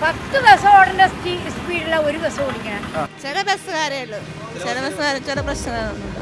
10 bus ഓടേണ്ട സ്പീഡിലാണ് ഒരു bus ഓടിക്കണം. ചില ബസ്സുകാരേ ഉള്ളൂ, ചില ബസ്സുകാർ ചില പ്രശ്നങ്ങളൊന്നുമില്ല.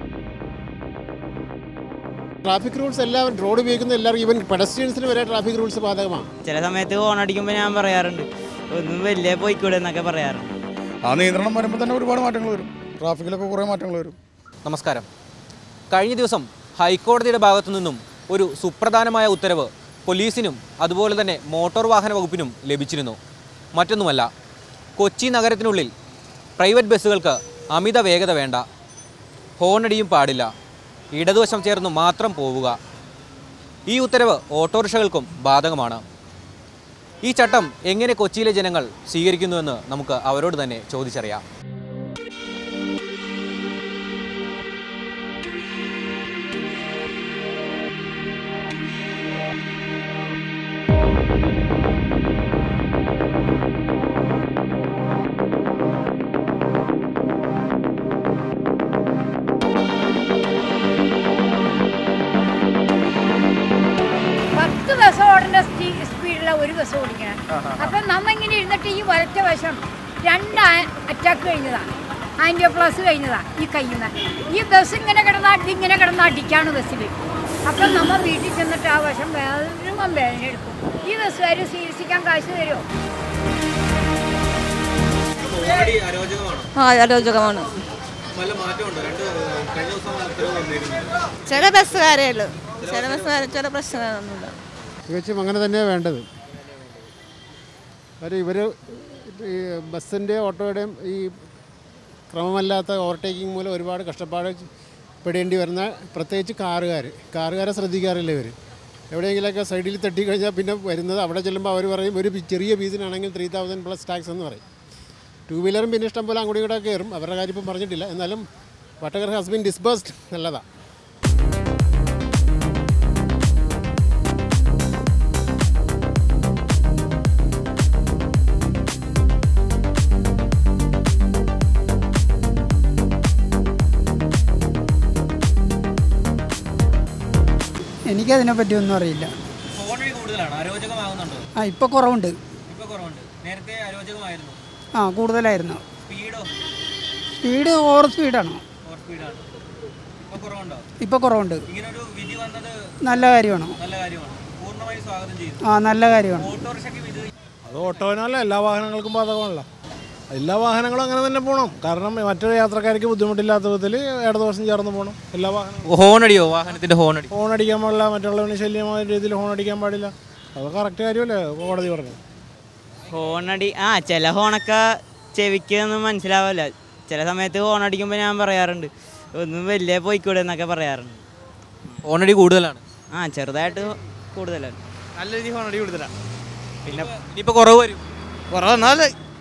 ട്രാഫിക് റൂൾസ് എല്ലാവരും റോഡ് ഉപയോഗിക്കുന്ന എല്ലാവർക്കും ഈവൻ പെഡസ്ട്രിയൻസിന് വരെ ട്രാഫിക് റൂൾസ് ബാധകമാണ്. ചില സമയത്ത് ഹോൺ അടിക്കുമ്പോൾ ഞാൻ പറയാറുണ്ട് ഒന്നും വലിയ പോയിക്കൂടെ എന്നൊക്കെ പറയാറുണ്ട്. ആ നിയന്ത്രണം വരുമ്പോൾ തന്നെ ഒരുപാട് മാറ്റങ്ങൾ വരും, ട്രാഫിക്കിലൊക്കെ കുറേ മാറ്റങ്ങൾ വരും. നമസ്കാരം. കഴിഞ്ഞ ദിവസം ഹൈക്കോടതിയുടെ ഭാഗത്തു നിന്നും ഒരു സുപ്രധാനമായ ഉത്തരവ് പോലീസിനും അതുപോലെ തന്നെ മോട്ടോർ വാഹന വകുപ്പിനും ലഭിച്ചിരുന്നു. മറ്റൊന്നുമല്ല, കൊച്ചി നഗരത്തിനുള്ളിൽ പ്രൈവറ്റ് ബസ്സുകൾക്ക് അമിത വേഗത വേണ്ട, ഹോണടിയും പാടില്ല, ഇടതുവശം ചേർന്ന് മാത്രം പോവുക. ഈ ഉത്തരവ് ഓട്ടോറിക്ഷകൾക്കും ബാധകമാണ്. ഈ ചട്ടം എങ്ങനെ കൊച്ചിയിലെ ജനങ്ങൾ സ്വീകരിക്കുന്നുവെന്ന് നമുക്ക് അവരോട് തന്നെ ചോദിച്ചറിയാം. ബസ് ഓടേണ്ട സ്പീഡിലാണ് ഒരു ബസ് ഓടിക്കണം. അപ്പം നമ്മിങ്ങനെ ഇരുന്നിട്ട് ഈ വലത്തെ വശം 2 അറ്റാക്ക് കഴിഞ്ഞതാണ്, ആൻറ്റിയോപ്ലാസ് കഴിഞ്ഞതാണ് ഈ കയ്യുന്ന. ഈ ബസ് ഇങ്ങനെ കിടന്ന് അടിക്കാണ് ബസ്സിൽ. അപ്പം നമ്മൾ വീട്ടിൽ ചെന്നിട്ട് ആ വശം വേദന എടുക്കും. ഈ ബസ്സുകാർ ചികിത്സിക്കാൻ കാശ് തരുമോ? അരോചകമാണ്. ചില ബസ്സുകാരേ ഉള്ളൂ, ചില ബസ്സുകാർ ചില പ്രശ്നങ്ങളൊന്നുമില്ല. തികച്ചും അങ്ങനെ തന്നെയാണ് വേണ്ടത്. കാര്യം ഇവർ ഈ ബസ്സിൻ്റെ ഓട്ടോയുടെയും ഈ ക്രമമല്ലാത്ത ഓവർടേക്കിംഗ് മൂലം ഒരുപാട് കഷ്ടപ്പാട് പെടേണ്ടി വരുന്ന, പ്രത്യേകിച്ച് കാറുകാരെ ശ്രദ്ധിക്കാറില്ല. ഇവർ എവിടെയെങ്കിലുമൊക്കെ സൈഡിൽ തട്ടിക്കഴിഞ്ഞാൽ പിന്നെ വരുന്നത് അവിടെ ചെല്ലുമ്പോൾ അവർ പറയും ഒരു ചെറിയ ഫീസിനാണെങ്കിൽ 3000+ ടാക്സ് എന്ന് പറയും. 2 വീലറും പിന്നെ ഇഷ്ടം പോലെ അങ്ങോട്ടും കൂടെ കയറും. അവരുടെ കാര്യം ഇപ്പം പറഞ്ഞിട്ടില്ല. എന്നാലും വട്ടകർ ഹാസ് ബീൻ ഡിസ്ബേഴ്സ്ഡ് നല്ലതാണ്. എനിക്കതിനെപ്പറ്റി ഒന്നും അറിയില്ല. ഇപ്പോൾ കുറവുണ്ട്. കൂടുതലായിരുന്നു. സ്പീഡ് ഓവർ സ്പീഡാണോ? ഇപ്പോൾ കുറവുണ്ട്. നല്ല കാര്യമാണോ? നല്ല കാര്യമാണ്. അത് ഓട്ടോനല്ല, എല്ലാ വാഹനങ്ങൾക്കും ബാധകമാണല്ലോ. എല്ലാ വാഹനങ്ങളും അങ്ങനെ തന്നെ പോകണം. കാരണം മറ്റൊരു യാത്രക്കാർക്ക് ബുദ്ധിമുട്ടില്ലാത്ത വിധത്തിൽ ഇടതുവശം ചേർന്ന് പോകണം എല്ലാ വാഹനങ്ങളും. ഹോണടിയോ? വാഹനത്തിൻ്റെ ഹോണടിക്കാൻ പാടില്ല, മറ്റുള്ളവന് ശല്യമായ രീതിയിൽ ഹോണടിക്കാൻ പാടില്ല. അത് കറക്റ്റ് കാര്യമല്ലേ കോടതി പറഞ്ഞു. ഹോണടി ചില ഹോണൊക്കെ ചെവിക്കൊന്നും മനസ്സിലാവില്ല. ചില സമയത്ത് ഹോണടിക്കുമ്പോൾ ഞാൻ പറയാറുണ്ട് ഒന്നും വലിയ പോയിക്കൂടെ എന്നൊക്കെ പറയാറുണ്ട്. ഹോണടി കൂടുതലാണ്? ചെറുതായിട്ട് കൂടുതലാണ്. നല്ല രീതിയിൽ ഹോണടി കൂടുതലാണ്. പിന്നെ ഇനിയിപ്പോൾ കുറവ് വരും. കുറവെന്നാൽ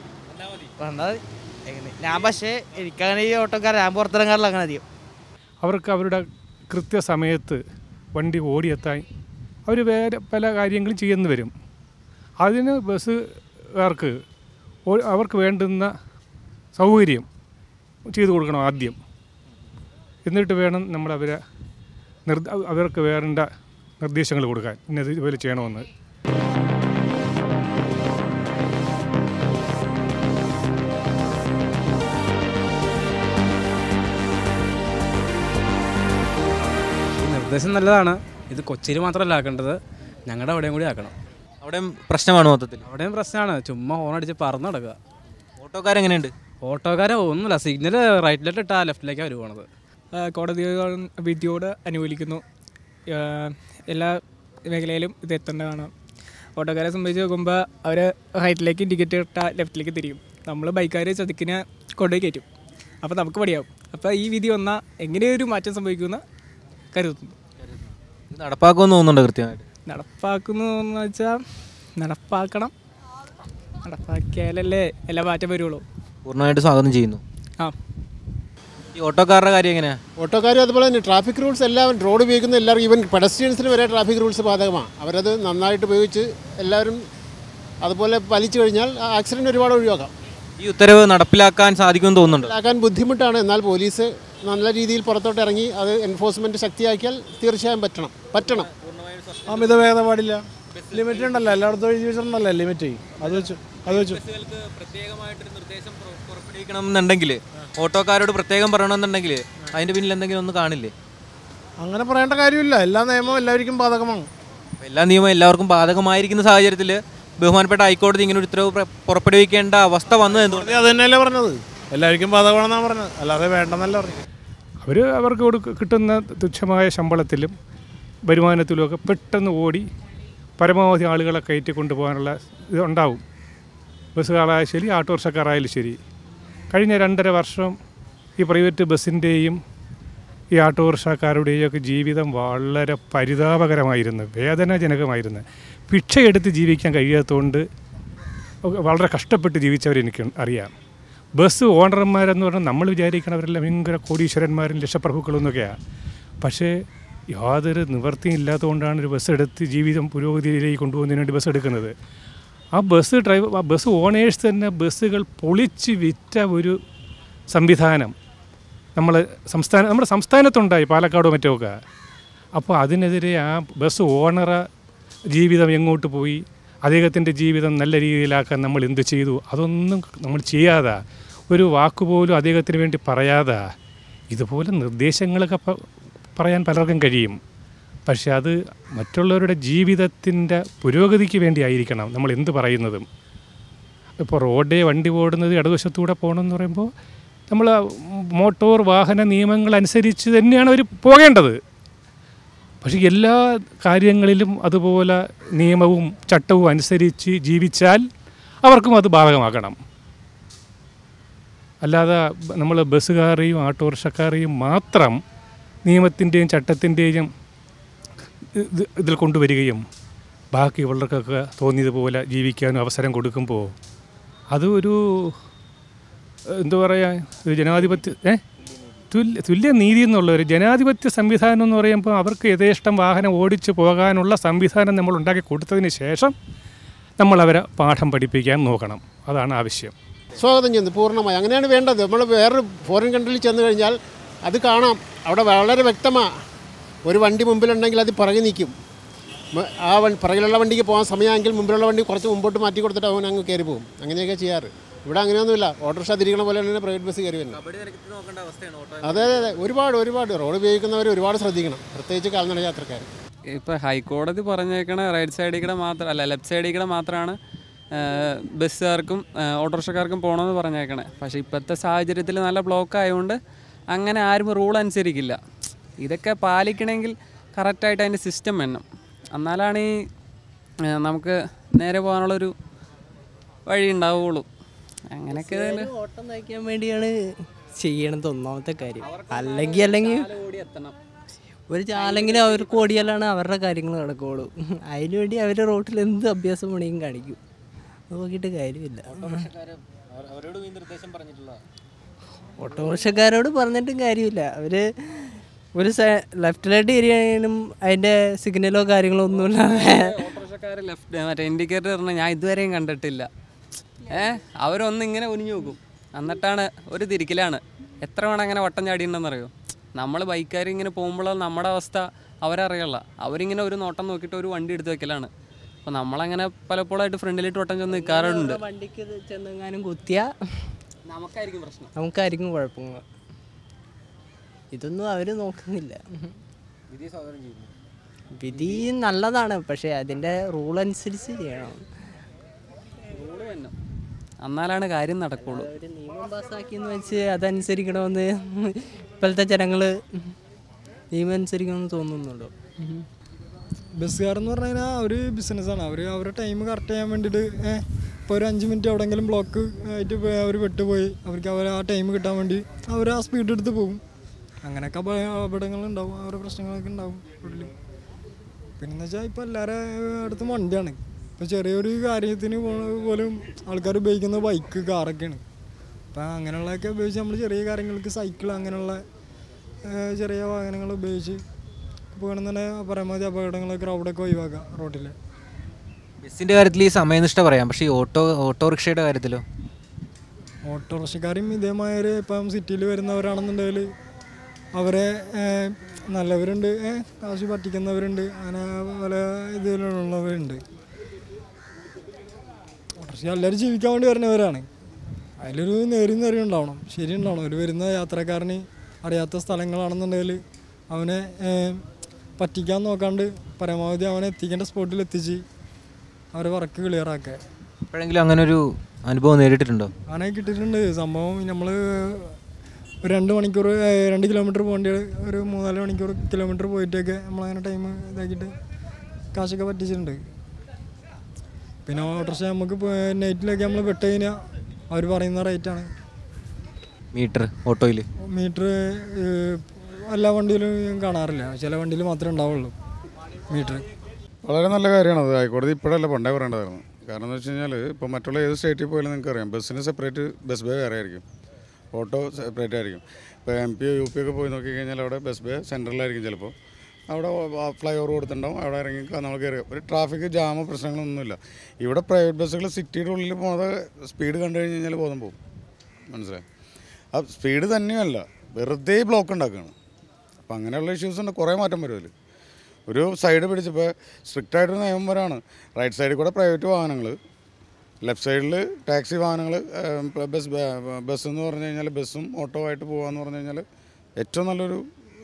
ഞാൻ പക്ഷേ എനിക്കങ്ങനെ ഈ ഓട്ടോക്കാർ ഞാൻ പുറത്തിറങ്ങാറില്ല അങ്ങനെ അധികം. അവർക്ക് അവരുടെ കൃത്യസമയത്ത് വണ്ടി ഓടിയെത്താൻ അവർ വേറെ പല കാര്യങ്ങളും ചെയ്യുന്നു വരും. അതിന് ബസ്സുകാർക്ക് അവർക്ക് വേണ്ടുന്ന സൗകര്യം ചെയ്തു കൊടുക്കണം ആദ്യം. എന്നിട്ട് വേണം നമ്മൾ അവർക്ക് വേണ്ട നിർദ്ദേശങ്ങൾ കൊടുക്കാൻ, ഇന്നത് ഇതുപോലെ ചെയ്യണമെന്ന്. നിർദ്ദേശം നല്ലതാണ്. ഇത് കൊച്ചിയിൽ മാത്രമല്ല ആക്കേണ്ടത്, ഞങ്ങളുടെ അവിടെയും കൂടി ആക്കണം. അവിടെയും പ്രശ്നമാണ് മൊത്തത്തിൽ. അവിടെയും പ്രശ്നമാണ്. ചുമ്മാ ഹോണടിച്ച് പറന്ന് നടക്കുക. ഓട്ടോക്കാരെങ്ങനെയുണ്ട്? ഓട്ടോക്കാരെ ഒന്നുമില്ല, സിഗ്നൽ റൈറ്റിലോട്ട് ഇട്ടാൽ ലെഫ്റ്റിലേക്കാണ് അവർ പോണത്. കോടതി വിധിയോട് അനുകൂലിക്കുന്നു. എല്ലാ മേഖലയിലും ഇത് എത്തേണ്ടതാണ്. ഓട്ടോക്കാരെ സംബന്ധിച്ച് നോക്കുമ്പോൾ അവർ റൈറ്റിലേക്ക് ഇൻഡിക്കേറ്റർ ഇട്ടാൽ ലെഫ്റ്റിലേക്ക് തിരിയും. നമ്മൾ ബൈക്കാർ ചതിക്കിനെ കൊണ്ടുപോയി കയറ്റും. അപ്പോൾ നമുക്ക് പടിയാവും. അപ്പോൾ ഈ വിധി വന്നാൽ എങ്ങനെയൊരു മാറ്റം സംഭവിക്കുമെന്ന് കരുതുന്നു. നടപ്പാക്കുമെന്ന് തോന്നുന്നുണ്ട് കൃത്യമായിട്ട്? നടപ്പാക്കുന്നു എന്ന് വെച്ചാൽ നടപ്പാക്കണം. നടപ്പാക്കിയാലല്ലേ എല്ലാ മാറ്റം വരുള്ളൂ. പൂർണ്ണമായിട്ട് സ്വാഗതം ചെയ്യുന്നു. ഈ ഓട്ടോക്കാരുടെ കാര്യം എങ്ങനെയാണ്? ഓട്ടോക്കാരും അതുപോലെ തന്നെ ട്രാഫിക് റൂൾസ് എല്ലാവരും റോഡ് ഉപയോഗിക്കുന്ന എല്ലാവർക്കും ഈവൻ പെഡസ്ട്രിയൻസിന് വരെ ട്രാഫിക് റൂൾസ് ബാധകമാണ്. അവരത് നന്നായിട്ട് ഉപയോഗിച്ച് എല്ലാവരും അതുപോലെ പാലിച്ചു കഴിഞ്ഞാൽ ആക്സിഡൻറ്റ് ഒരുപാട് ഒഴിവാക്കാം. ഈ ഉത്തരവ് നടപ്പിലാക്കാൻ സാധിക്കുമെന്ന് തോന്നുന്നുണ്ട്? നടപ്പിലാക്കാൻ ബുദ്ധിമുട്ടാണ്. എന്നാൽ പോലീസ് നല്ല രീതിയിൽ പുറത്തോട്ട് ഇറങ്ങി അത് എൻഫോഴ്സ്മെൻറ്റ് ശക്തിയാക്കിയാൽ തീർച്ചയായും പറ്റണം. അമിത വേഗത പാടില്ല, ലിമിറ്റ് ഉണ്ടല്ലോ, എല്ലായിടത്തും എഴുതി വെച്ചിട്ടുണ്ടല്ലോ ലിമിറ്റ്. അത് വെച്ചു പ്രത്യേകമായിട്ടൊരു നിർദ്ദേശം പുറപ്പെടുവിക്കണം എന്നുണ്ടെങ്കിൽ, ഓട്ടോക്കാരോട് പ്രത്യേകം പറയണമെന്നുണ്ടെങ്കിൽ അതിൻ്റെ പിന്നിൽ എന്തെങ്കിലും ഒന്ന് കാണില്ലേ? അങ്ങനെ പറയേണ്ട കാര്യമില്ല. എല്ലാ നിയമവും എല്ലാവർക്കും ബാധകമാണ്. എല്ലാ നിയമവും എല്ലാവർക്കും ബാധകമായിരിക്കുന്ന സാഹചര്യത്തിൽ ബഹുമാനപ്പെട്ട ഹൈക്കോടതി ഇങ്ങനെ ഒരു ഉത്തരവ് പുറപ്പെടുവിക്കേണ്ട അവസ്ഥ വന്നത് എന്തുകൊണ്ട്? അത് തന്നെയല്ലേ പറഞ്ഞത്, എല്ലാവർക്കും ബാധകമാണെന്നാണ് പറഞ്ഞത്, അല്ലാതെ വേണ്ടെന്നല്ല പറഞ്ഞത്. അവർക്ക് കിട്ടുന്ന തുച്ഛമായ ശമ്പളത്തിലും വരുമാനത്തിലുമൊക്കെ പെട്ടെന്ന് ഓടി പരമാവധി ആളുകളെ കയറ്റി കൊണ്ടുപോകാനുള്ള ഇതുണ്ടാവും. ബസ്സുകാരായാലും ശരി, ഓട്ടോറിക്ഷക്കാരായാലും ശരി. കഴിഞ്ഞ 2.5 വർഷം ഈ പ്രൈവറ്റ് ബസ്സിൻ്റെയും ഈ ഓട്ടോറിക്ഷക്കാരുടെയും ഒക്കെ ജീവിതം വളരെ പരിതാപകരമായിരുന്നു, വേദനാജനകമായിരുന്നു. ഭിക്ഷയെടുത്ത് ജീവിക്കാൻ കഴിയാത്തതുകൊണ്ട് വളരെ കഷ്ടപ്പെട്ട് ജീവിച്ചവരെനിക്ക് അറിയാം. ബസ് ഓണർമാരെന്ന് പറഞ്ഞാൽ നമ്മൾ വിചാരിക്കണവരെല്ലാം ഭയങ്കര കോടീശ്വരന്മാരും ലക്ഷപ്രഭുക്കളൊന്നൊക്കെയാണ്. പക്ഷേ യാതൊരു നിവൃത്തിയും ഇല്ലാത്തതുകൊണ്ടാണ് ഒരു ബസ് എടുത്ത് ജീവിതം പുരോഗതിയിലേക്ക് കൊണ്ടുപോകുന്നതിന് വേണ്ടി ബസ് എടുക്കുന്നത്. ആ ബസ് ഓണേഴ്സ് തന്നെ ബസ്സുകൾ പൊളിച്ച് വിറ്റ ഒരു സംവിധാനം നമ്മുടെ സംസ്ഥാനത്തുണ്ടായി, പാലക്കാടോ മറ്റോ ഒക്കെ. അപ്പോൾ അതിനെതിരെ ആ ബസ് ഓണറ ജീവിതം എങ്ങോട്ട് പോയി, അദ്ദേഹത്തിൻ്റെ ജീവിതം നല്ല രീതിയിലാക്കാൻ നമ്മൾ എന്ത് ചെയ്തു? അതൊന്നും നമ്മൾ ചെയ്യാതെ, ഒരു വാക്കുപോലും അദ്ദേഹത്തിന് വേണ്ടി പറയാതെ, ഇതുപോലെ നിർദ്ദേശങ്ങളൊക്കെ പറയാൻ പലർക്കും കഴിയും. പക്ഷെ അത് മറ്റുള്ളവരുടെ ജീവിതത്തിൻ്റെ പുരോഗതിക്ക് വേണ്ടി ആയിരിക്കണം നമ്മൾ എന്ത് പറയുന്നതും. ഇപ്പോൾ റോഡേ വണ്ടി ഓടുന്നത് ഇടതുവശത്തൂടെ പോകണമെന്ന് പറയുമ്പോൾ നമ്മൾ മോട്ടോർ വാഹന നിയമങ്ങൾ അനുസരിച്ച് തന്നെയാണ് അവർ പോകേണ്ടത്. പക്ഷേ എല്ലാ കാര്യങ്ങളിലും അതുപോലെ നിയമവും ചട്ടവും അനുസരിച്ച് ജീവിച്ചാൽ അവർക്കും അത് ബാധകമാക്കണം. അല്ലാതെ നമ്മൾ ബസ്സുകാരെയും ഓട്ടോറിക്ഷക്കാരെയും മാത്രം നിയമത്തിൻ്റെയും ചട്ടത്തിൻ്റെയും ഇതിൽ കൊണ്ടുവരികയും ബാക്കി ഉള്ളവർക്കൊക്കെ തോന്നിയതുപോലെ ജീവിക്കാനും അവസരം കൊടുക്കുമ്പോൾ അത് ഒരു എന്താ പറയുക, ഒരു ജനാധിപത്യ തുല്യ നീതി എന്നുള്ള ഒരു ജനാധിപത്യ സംവിധാനം എന്ന് പറയുമ്പോൾ അവർക്ക് യഥേഷ്ടം വാഹനം ഓടിച്ച് പോകാനുള്ള സംവിധാനം നമ്മൾ ഉണ്ടാക്കി കൊടുത്തതിന് ശേഷം നമ്മളവരെ പാഠം പഠിപ്പിക്കാൻ നോക്കണം. അതാണ് ആവശ്യം. സ്വാഗതം ചെയ്യുന്നു പൂർണ്ണമായി. അങ്ങനെയാണ് വേണ്ടത്. നമ്മൾ വേറൊരു ഫോറിൻ കൺട്രിയിൽ ചെന്ന് കഴിഞ്ഞാൽ അത് കാണാം. അവിടെ വളരെ വ്യക്തമാണ്. ഒരു വണ്ടി മുമ്പിലുണ്ടെങ്കിൽ അത് പുറകെ നിൽക്കും. ആ പുറകിലുള്ള വണ്ടിക്ക് പോകാൻ സമയമെങ്കിൽ മുമ്പിലുള്ള വണ്ടി കുറച്ച് മുമ്പോട്ട് മാറ്റി കൊടുത്തിട്ട് അവൻ അങ്ങ് കയറി പോകും. അങ്ങനെയൊക്കെ ചെയ്യാറ്. ഇവിടെ അങ്ങനെയൊന്നുമില്ല. ഓട്ടോറിക്ഷ തിരിക്കണ പോലെ തന്നെ പ്രൈവറ്റ് ബസ് കയറി വരുന്നത്. അതെ അതെ, ഒരുപാട് റോഡ് ഉപയോഗിക്കുന്നവർ ഒരുപാട് ശ്രദ്ധിക്കണം, പ്രത്യേകിച്ച് കാൽനട യാത്രക്കാർ. ഇപ്പോൾ ഹൈക്കോടതി പറഞ്ഞേക്കണ റൈറ്റ് സൈഡിൽ കൂടെ മാത്രമല്ല, ലെഫ്റ്റ് സൈഡിൽ കൂടെ മാത്രമാണ് ബസ്സുകാർക്കും ഓട്ടോറിക്ഷക്കാർക്കും പോകണമെന്ന് പറഞ്ഞേക്കണേ. പക്ഷേ ഇപ്പോഴത്തെ സാഹചര്യത്തിൽ നല്ല ബ്ലോക്ക് ആയതുകൊണ്ട് അങ്ങനെ ആരും റൂൾ അനുസരിക്കില്ല. ഇതൊക്കെ പാലിക്കണമെങ്കിൽ കറക്റ്റായിട്ട് അതിൻ്റെ സിസ്റ്റം വേണം. എന്നാലാണ് ഈ നമുക്ക് നേരെ പോകാനുള്ളൊരു വഴി ഉണ്ടാവുകയുള്ളൂ. അങ്ങനെയൊക്കെ ഓട്ടം നയിക്കാൻ വേണ്ടിയാണ് ചെയ്യണത് ഒന്നാമത്തെ കാര്യം. അല്ലെങ്കിൽ ഒരു ചാലെങ്കിലും അവർക്ക് ഓടിയാലാണ് അവരുടെ കാര്യങ്ങൾ നടക്കുകയുള്ളൂ. അതിനുവേണ്ടി അവർ റോട്ടിൽ എന്ത് അഭ്യാസം പണിയും കാണിക്കും. നോക്കിയിട്ട് കാര്യമില്ല. ഓട്ടോറിക്ഷക്കാരോട് പറഞ്ഞിട്ടും കാര്യമില്ല. അവർ ഒരു ലെഫ്റ്റിലായിട്ട് തിരിയാനും അതിൻ്റെ സിഗ്നലോ കാര്യങ്ങളോ ഒന്നുമില്ലാതെ ഓട്ടോറിക്ഷക്കാർ ലെഫ്റ്റ് മറ്റേ ഇൻഡിക്കേറ്റർ പറഞ്ഞാൽ ഞാൻ ഇതുവരെയും കണ്ടിട്ടില്ല. അവരൊന്ന് ഇങ്ങനെ ഒനിഞ്ഞു നോക്കും, എന്നിട്ടാണ് ഒരു തിരിക്കലാണ്. എത്ര വേണം അങ്ങനെ വട്ടം ചാടിയുണ്ടെന്നറിയോ? നമ്മൾ ബൈക്കുകാർ ഇങ്ങനെ പോകുമ്പോഴാണ് നമ്മുടെ അവസ്ഥ അവരറിയില്ല. അവരിങ്ങനെ ഒരു നോട്ടം നോക്കിയിട്ട് ഒരു വണ്ടി എടുത്ത് വെക്കലാണ്. അപ്പോൾ നമ്മളങ്ങനെ പലപ്പോഴായിട്ട് ഫ്രണ്ടിലിട്ട് വട്ടം ചെന്ന് നിൽക്കാറുണ്ട്. വണ്ടിക്ക് ചെന്നെങ്ങാനും കുത്തിയാൽ നമുക്കായിരിക്കും കുഴപ്പങ്ങൾ. ഇതൊന്നും അവർ നോക്കുന്നില്ല. വിധി നല്ലതാണ്, പക്ഷേ അതിൻ്റെ റൂൾ അനുസരിച്ച് ചെയ്യണം. റൂള് തന്നെ, എന്നാലാണ് കാര്യം നടക്കുള്ളൂ. ഒരു നിയമം പാസ്സാക്കിയെന്ന് വെച്ച് അതനുസരിക്കണമെന്ന് ഇപ്പോഴത്തെ ജനങ്ങൾ നിയമം അനുസരിക്കണമെന്ന് തോന്നുന്നുണ്ടോ? ബസ്സുകാരെന്ന് പറഞ്ഞു കഴിഞ്ഞാൽ ഒരു ബിസിനസ്സാണ്. അവരുടെ ടൈം കറക്റ്റ് ചെയ്യാൻ വേണ്ടിയിട്ട് ഇപ്പോൾ ഒരു 5 മിനിറ്റ് എവിടെയെങ്കിലും ബ്ലോക്ക് ആയിട്ട് അവർ പെട്ടുപോയി അവർക്ക് ആ ടൈം കിട്ടാൻ വേണ്ടി അവർ ആ സ്പീഡ് എടുത്ത് പോകും. അങ്ങനെയൊക്കെ അപകടങ്ങളുണ്ടാവും, അവരുടെ പ്രശ്നങ്ങളൊക്കെ ഉണ്ടാവും റോഡിൽ. പിന്നെന്ന് വെച്ചാൽ ഇപ്പോൾ എല്ലാവരുടെ അടുത്തും വണ്ടിയാണ്. ഇപ്പോൾ ചെറിയൊരു കാര്യത്തിന് പോലും ആൾക്കാർ ഉപയോഗിക്കുന്നത് ബൈക്ക്, കാറൊക്കെയാണ്. അപ്പോൾ അങ്ങനെയുള്ളതൊക്കെ ഉപയോഗിച്ച് നമ്മൾ ചെറിയ കാര്യങ്ങൾക്ക് സൈക്കിൾ അങ്ങനെയുള്ള ചെറിയ വാഹനങ്ങൾ ഉപയോഗിച്ച് പോകണം തന്നെ പരമാവധി അപകടങ്ങളൊക്കെ ക്രൗഡൊക്കെ ഒഴിവാക്കാം റോഡിൽ. ബസ്സിൻ്റെ കാര്യത്തിൽ ഈ സമയനിഷ്ഠ പറയാം, പക്ഷേ ഈ ഓട്ടോറിക്ഷയുടെ കാര്യത്തിലോ? ഓട്ടോറിക്ഷക്കാരും ഇതേമാതിരി ഇപ്പം സിറ്റിയിൽ വരുന്നവരാണെന്നുണ്ടെങ്കിൽ അവരെ നല്ലവരുണ്ട്, കാശ് പറ്റിക്കുന്നവരുണ്ട്, അങ്ങനെ പല ഇതിലുള്ളവരുണ്ട്. ഓട്ടോറിക്ഷ എല്ലാവരും ജീവിക്കാൻ വേണ്ടി വരുന്നവരാണ്. അതിലൊരു നേരി ഉണ്ടാവണം, ശരി ഉണ്ടാവണം. ഒരു വരുന്ന യാത്രക്കാരന് അറിയാത്ത സ്ഥലങ്ങളാണെന്നുണ്ടെങ്കിൽ അവനെ പറ്റിക്കാൻ നോക്കാണ്ട് പരമാവധി അവനെ എത്തിക്കേണ്ട സ്പോട്ടിൽ എത്തിച്ച് അവരെ വർക്ക് ക്ലിയറാക്കുക. എപ്പോഴെങ്കിലും അങ്ങനെ ഒരു അനുഭവം നേരിട്ടിട്ടുണ്ടോ? അങ്ങനെ കിട്ടിയിട്ടുണ്ട്. സംഭവം നമ്മൾ ഒരു 2 മണിക്കൂർ 2 കിലോമീറ്റർ പോകേണ്ടി ഒരു 3-4 കിലോമീറ്റർ പോയിട്ടൊക്കെ നമ്മളങ്ങനെ ടൈം ഇതാക്കിയിട്ട് കാശൊക്കെ പറ്റിച്ചിട്ടുണ്ട്. പിന്നെ ഓട്ടോറിക്ഷ നമുക്ക് നൈറ്റിലൊക്കെ നമ്മൾ പെട്ട് കഴിഞ്ഞാൽ അവർ പറയുന്ന റേറ്റാണ്. മീറ്റർ ഓട്ടോയിൽ മീറ്റർ എല്ലാ വണ്ടിയിലും കാണാറില്ല, ചില വണ്ടിയിൽ മാത്രമേ ഉണ്ടാവുള്ളൂ മീറ്റർ. വളരെ നല്ല കാര്യമാണ് അത്. ഹൈക്കോടതി ഇപ്പോഴല്ല പണ്ടേ പറയേണ്ടതായിരുന്നു. കാരണം എന്ന് വെച്ച് കഴിഞ്ഞാൽ ഇപ്പോൾ മറ്റുള്ള ഏത് സ്റ്റേറ്റിൽ പോയാലും നിങ്ങൾക്കറിയാം, ബസ്സിന് സെപ്പറേറ്റ് ബസ് ബേ വേറെ ആയിരിക്കും, ഓട്ടോ സെപ്പറേറ്റ് ആയിരിക്കും. ഇപ്പോൾ MP UP ഒക്കെ പോയി നോക്കിക്കഴിഞ്ഞാൽ അവിടെ ബസ് ബേ സെൻട്രലായിരിക്കും. ചിലപ്പോൾ അവിടെ ഫ്ലൈ ഓവർ കൊടുത്തിട്ടുണ്ടാവും, അവിടെ ഇറങ്ങി നമ്മൾ കയറി ഒരു ട്രാഫിക് ജാമോ പ്രശ്നങ്ങളൊന്നുമില്ല. ഇവിടെ പ്രൈവറ്റ് ബസ്സുകൾ സിറ്റിയുടെ ഉള്ളിൽ പോകുന്നത് സ്പീഡ് കണ്ടു കഴിഞ്ഞ് കഴിഞ്ഞാൽ ബോധം പോകും. മനസ്സിലായി? ആ സ്പീഡ് തന്നെയല്ല, വെറുതെ ബ്ലോക്ക് ഉണ്ടാക്കുകയാണ്. അപ്പോൾ അങ്ങനെയുള്ള ഇഷ്യൂസ് ഉണ്ട്. കുറേ മാറ്റം വരും അതിൽ. ഒരു സൈഡ് പിടിച്ചപ്പോൾ സ്ട്രിക്റ്റായിട്ടൊരു നിയമം വരാണ്. റൈറ്റ് സൈഡിൽ കൂടെ പ്രൈവറ്റ് വാഹനങ്ങൾ, ലെഫ്റ്റ് സൈഡിൽ ടാക്സി വാഹനങ്ങൾ, ബസ് എന്ന് പറഞ്ഞു കഴിഞ്ഞാൽ ബസ്സും ഓട്ടോ ആയിട്ട് പോകാമെന്ന് പറഞ്ഞു കഴിഞ്ഞാൽ ഏറ്റവും നല്ലൊരു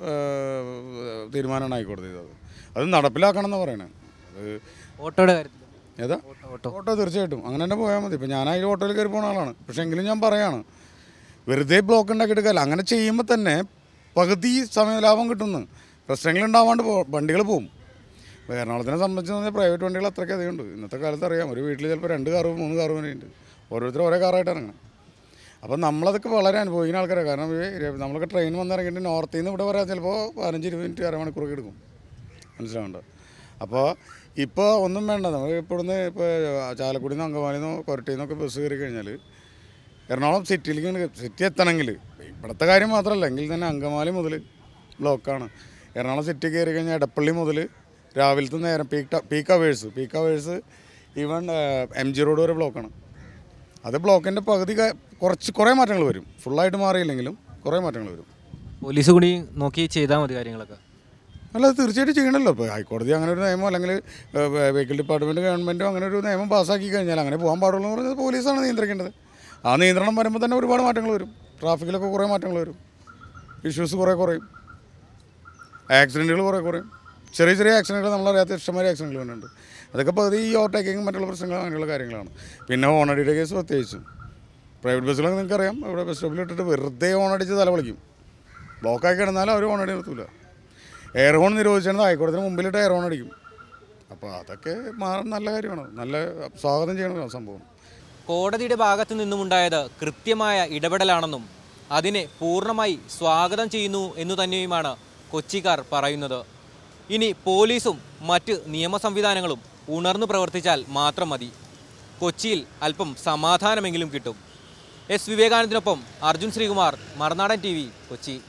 തീരുമാനമാണ് ഹൈക്കോടതി ചെയ്തത്. അത് നടപ്പിലാക്കണം എന്ന് പറയണേ. അത് ഓട്ടോയുടെ കാര്യത്തിൽ ഏതാ ഓട്ടോ തീർച്ചയായിട്ടും അങ്ങനെ തന്നെ പോയാൽ മതി. ഇപ്പോൾ ഞാൻ അതിൽ ഓട്ടോയിൽ കയറി പോകുന്ന ആളാണ്. പക്ഷേ എങ്കിലും ഞാൻ പറയാണ്, വെറുതെ ബ്ലോക്ക് ഉണ്ടാക്കിയെടുക്കാല്ല. അങ്ങനെ ചെയ്യുമ്പോൾ തന്നെ പകുതി സമയലാഭം കിട്ടുന്നു. പ്രശ്നങ്ങളുണ്ടാവാണ്ട് വണ്ടികൾ പോകും. ഇപ്പോൾ എറണാകുളത്തിനെ സംബന്ധിച്ച് പറഞ്ഞാൽ പ്രൈവറ്റ് വണ്ടികൾ അത്രയ്ക്ക് അധികം ഉണ്ട്. ഇന്നത്തെ കാലത്ത് അറിയാം, ഒരു വീട്ടിൽ ചിലപ്പോൾ 2 കാറ് 3 കാറ് വരെയുണ്ട്. ഓരോരുത്തരും ഓരോ കാറായിട്ട് ഇറങ്ങണം. അപ്പം നമ്മളതൊക്കെ വളരെ അനുഭവിക്കുന്ന ആൾക്കാരാണ്. കാരണം നമ്മളൊക്കെ ട്രെയിൻ വന്നിറങ്ങിയിട്ട് നോർത്തിൽ നിന്ന് ഇവിടെ വരാൻ ചിലപ്പോൾ 15-20 മിനിറ്റ് അരമണിക്കൂറൊക്കെ എടുക്കും. മനസ്സിലാവുന്നുണ്ടോ? അപ്പോൾ ഇപ്പോൾ ഒന്നും വേണ്ട. നമ്മൾ ഇവിടുന്ന് ഇപ്പോൾ ചാലക്കുടിയിൽ നിന്ന് അങ്കമാലിയിൽ നിന്നോ കൊരട്ടിയിൽ നിന്നൊക്കെ ബസ് കയറി കഴിഞ്ഞാൽ എറണാകുളം സിറ്റി എത്തണമെങ്കിൽ ഇവിടുത്തെ കാര്യം മാത്രമല്ല, എങ്കിൽ തന്നെ അങ്കമാലി മുതൽ ബ്ലോക്കാണ്. എറണാകുളം സിറ്റി കയറി കഴിഞ്ഞാൽ എടപ്പള്ളി മുതൽ രാവിലത്തെ നേരം peak hours even MG road വരെ ബ്ലോക്കാണ്. അത് ബ്ലോക്കിൻ്റെ പകുതി കുറേ മാറ്റങ്ങൾ വരും. ഫുള്ളായിട്ട് മാറിയില്ലെങ്കിലും കുറേ മാറ്റങ്ങൾ വരും. പോലീസ് കൂടി നോക്കി ചെയ്താൽ മതി കാര്യങ്ങളൊക്കെ. അല്ല, അത് തീർച്ചയായിട്ടും ചെയ്യണമല്ലോ. ഇപ്പോൾ ഹൈക്കോടതി അങ്ങനെ ഒരു നിയമം അല്ലെങ്കിൽ വെഹിക്കിൾ ഡിപ്പാർട്ട്മെൻറ്റ് ഗവൺമെൻറ്റോ അങ്ങനെ ഒരു നിയമം പാസ്സാക്കി കഴിഞ്ഞാൽ അങ്ങനെ പോകാൻ പാടുള്ളൂ എന്ന് പറഞ്ഞാൽ പോലീസാണ് നിയന്ത്രിക്കേണ്ടത്. ആ നിയന്ത്രണം വരുമ്പോൾ തന്നെ ഒരുപാട് മാറ്റങ്ങൾ വരും. ട്രാഫിക്കിലൊക്കെ കുറേ മാറ്റങ്ങൾ വരും. ഇഷ്യൂസ് കുറയും. ആക്സിഡൻറ്റുകൾ കുറയും. ചെറിയ ആക്സിഡൻറ്റുകൾ നമ്മളറിയാത്ത ഇഷ്ടംമാതിരി ആക്സിഡൻറ്റുകൾ വരുന്നുണ്ട്. അതൊക്കെ പകുതി ഈ ഓവർടേക്കിങ്ങും മറ്റുള്ള പ്രശ്നങ്ങളും അങ്ങനെയുള്ള കാര്യങ്ങളാണ്. പിന്നെ ഹോണടിയുടെ കേസ് പ്രത്യേകിച്ചും പ്രൈവറ്റ് ബസ്സുകളൊക്കെ നിങ്ങൾക്കറിയാം, ഇവിടെ ബസ് സ്റ്റോപ്പിൽ ഇട്ടിട്ട് വെറുതെ ഹോണടിച്ച് തലവളിക്കും. ബ്ലോക്കായി കിടന്നാലും അവർ ഹോണടി നിർത്തില്ല. എയർ ഹോൺ നിരോധിച്ചാൽ ഹൈക്കോടതിന് മുമ്പിലിട്ട് എയർ ഹോൺ അടിക്കും. അപ്പോൾ അതൊക്കെ നല്ല കാര്യമാണ്. നല്ല സ്വാഗതം ചെയ്യണം സംഭവം. കോടതിയുടെ ഭാഗത്തു നിന്നുമുണ്ടായത് കൃത്യമായ ഇടപെടലാണെന്നും അതിനെ പൂർണ്ണമായി സ്വാഗതം ചെയ്യുന്നു എന്നു തന്നെയുമാണ് കൊച്ചിക്കാർ പറയുന്നത്. ഇനി പോലീസും മറ്റ് നിയമ സംവിധാനങ്ങളും ഉണർന്നു പ്രവർത്തിച്ചാൽ മാത്രം മതി. കൊച്ചിയിൽ അല്പം സമാധാനമെങ്കിലും കിട്ടും. S വിവേകാനന്ദനൊപ്പം അർജുൻ ശ്രീകുമാർ, മറുനാടൻ TV, കൊച്ചി.